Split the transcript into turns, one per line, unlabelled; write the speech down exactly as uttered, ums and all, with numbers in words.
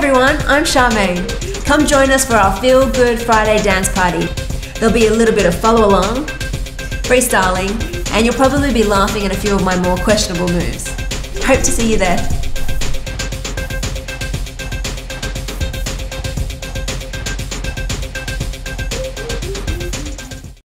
everyone, I'm Charmene. Come join us for our Feel Good Friday dance party. There'll be a little bit of follow along, freestyling, and you'll probably be laughing at a few of my more questionable moves. Hope to see you there.